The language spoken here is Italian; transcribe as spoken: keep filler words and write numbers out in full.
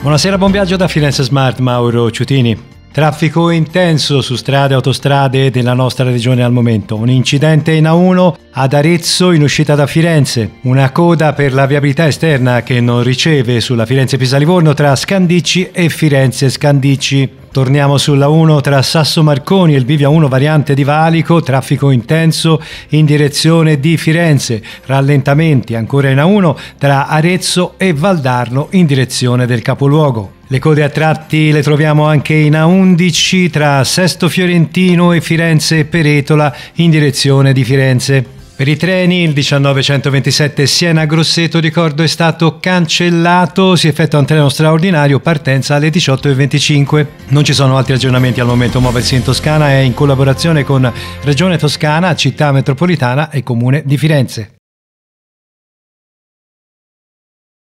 Buonasera, buon viaggio da Firenze Smart, Mauro Ciutini. Traffico intenso su strade e autostrade della nostra regione al momento. Un incidente in A uno ad Arezzo in uscita da Firenze. Una coda per la viabilità esterna che non riceve sulla Firenze-Pisa-Livorno tra Scandicci e Firenze-Scandicci. Torniamo sulla uno tra Sasso Marconi e il bivio A uno variante di Valico, traffico intenso in direzione di Firenze, rallentamenti ancora in A uno tra Arezzo e Valdarno in direzione del capoluogo. Le code a tratti le troviamo anche in A undici tra Sesto Fiorentino e Firenze Peretola in direzione di Firenze. Per i treni il diciannovecentoventisette Siena-Grosseto, ricordo, è stato cancellato, si effettua un treno straordinario, partenza alle diciotto e venticinque. Non ci sono altri aggiornamenti al momento. Muoversi in Toscana è in collaborazione con Regione Toscana, Città Metropolitana e Comune di Firenze.